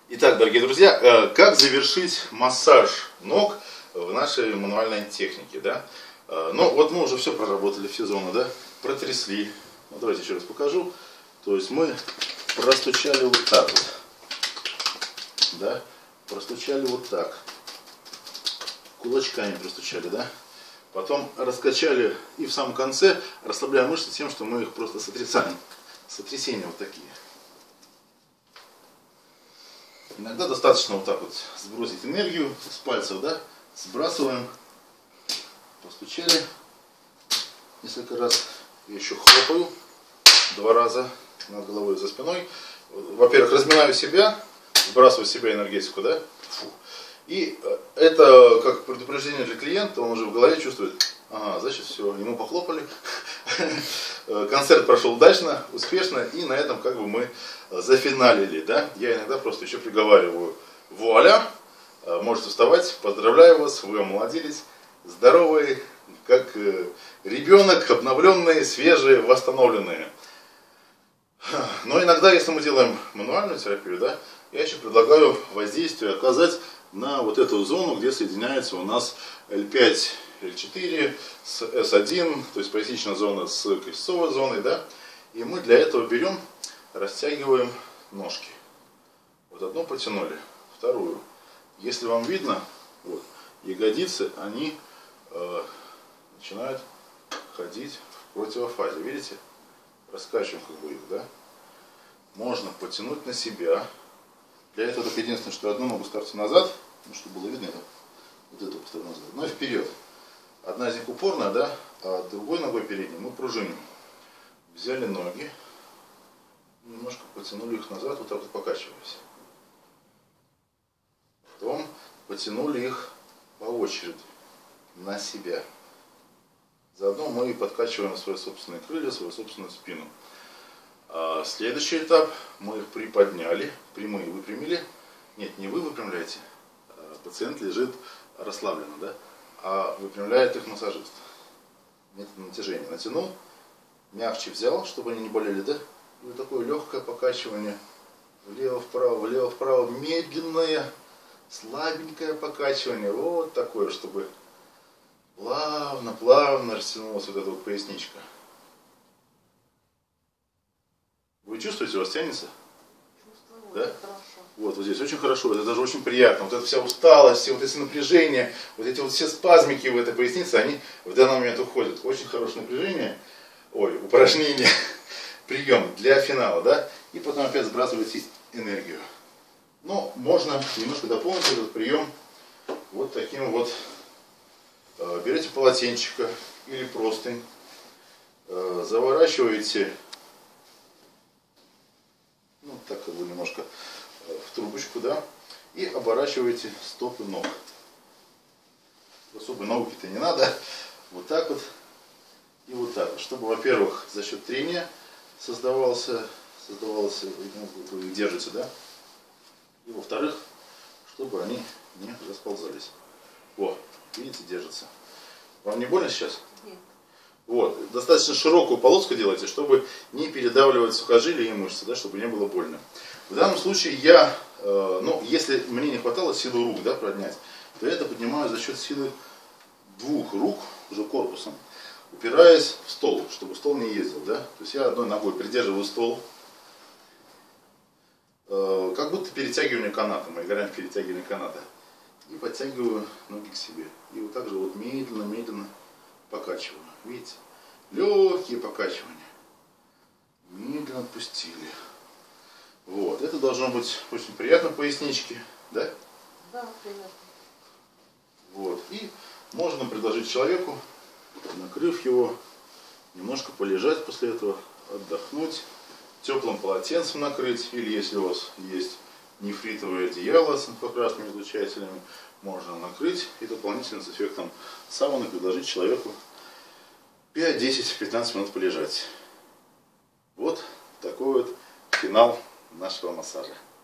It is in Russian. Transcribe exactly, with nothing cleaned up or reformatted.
Итак, дорогие друзья, как завершить массаж ног в нашей мануальной технике, да? Ну, вот мы уже все проработали, все зоны, да? Протрясли. Вот давайте еще раз покажу. То есть мы простучали вот так вот, да? Простучали вот так. Кулачками простучали, да? Потом раскачали и в самом конце расслабляем мышцы тем, что мы их просто сотрясаем. Сотрясения вот такие. Иногда достаточно вот так вот сбросить энергию с пальцев, да, сбрасываем, постучали несколько раз, еще хлопаю два раза над головой и за спиной. Во-первых, разминаю себя, сбрасываю с себя энергетику, да, фу. И это как предупреждение для клиента, он уже в голове чувствует, ага, значит все, ему похлопали, концерт прошел удачно, успешно, и на этом как бы мы зафиналили, да. Я иногда просто еще приговариваю, вуаля, можете вставать, поздравляю вас, вы омолодились, здоровые, как ребенок, обновленные, свежие, восстановленные. Но иногда, если мы делаем мануальную терапию, да, я еще предлагаю воздействие оказать на вот эту зону, где соединяется у нас эл пять, эл четыре с эс один, то есть поясничная зона с крестцовой зоной, да. И мы для этого берем, растягиваем ножки. Вот одну потянули, вторую. Если вам видно, вот, ягодицы, они э, начинают ходить в противофазе. Видите? Раскачиваем как бы их, да. Можно потянуть на себя. Для этого только единственное, что одну ногу ставьте назад, ну, чтобы было видно это. Вот эту поставим назад. Ну и вперед. Одна из них упорная, да, а другой ногой передней мы пружиним. Взяли ноги, немножко потянули их назад, вот так вот покачиваясь. Потом потянули их по очереди на себя. Заодно мы и подкачиваем свои собственные крылья, свою собственную спину. А следующий этап, мы их приподняли, прямые выпрямили. Нет, не вы выпрямляете, а пациент лежит расслабленно, да, а выпрямляет их массажист. Метод натяжения. Натянул, мягче взял, чтобы они не болели, да, и вот такое легкое покачивание. Влево-вправо, влево-вправо, медленное, слабенькое покачивание. Вот такое, чтобы плавно-плавно растянулась вот эта вот поясничка. Вы чувствуете, у вас тянется? Чувствую, да? Хорошо. Вот, вот здесь очень хорошо, это даже очень приятно. Вот эта вся усталость, все вот эти напряжения, вот эти вот все спазмики в этой пояснице, они в данный момент уходят. Очень хорошее напряжение, ой, упражнение, прием для финала, да? И потом опять сбрасываете энергию. Но можно немножко дополнить этот прием вот таким вот. Берете полотенчика или простынь, заворачиваете, ну так как бы немножко в трубочку, да, и оборачиваете стопы ног. Особой науки-то не надо. Вот так вот и вот так вот, чтобы, во-первых, за счет трения создавался, создавался, ну, вы их держите, да, и во-вторых, чтобы они не расползались. Вот, видите, держится. Вам не больно сейчас? Нет. Вот, достаточно широкую полоску делайте, чтобы не передавливать сухожилия и мышцы, да, чтобы не было больно. В данном случае я, э, ну, если мне не хватало силы рук, да, поднять, то я это поднимаю за счет силы двух рук, уже корпусом, упираясь в стол, чтобы стол не ездил, да. То есть я одной ногой придерживаю стол, э, как будто перетягивание каната, мы играем в перетягивание каната. И подтягиваю ноги к себе. И вот так же вот медленно-медленно покачиваю. Видите? Легкие покачивания. Медленно отпустили. Вот. Это должно быть очень приятно поясничке. Да? Да, приятно. Вот. И можно предложить человеку, накрыв его, немножко полежать после этого, отдохнуть, теплым полотенцем накрыть. Или если у вас есть нефритовое одеяло с инфракрасными излучателями, можно накрыть и дополнительно с эффектом сауны предложить человеку пять, десять, пятнадцать минут полежать. Вот такой вот финал нашего массажа.